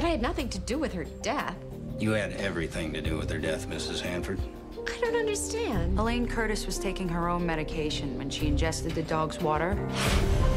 But I had nothing to do with her death. You had everything to do with her death, Mrs. Hanford. I don't understand. Elaine Curtis was taking her own medication when she ingested the dog's water.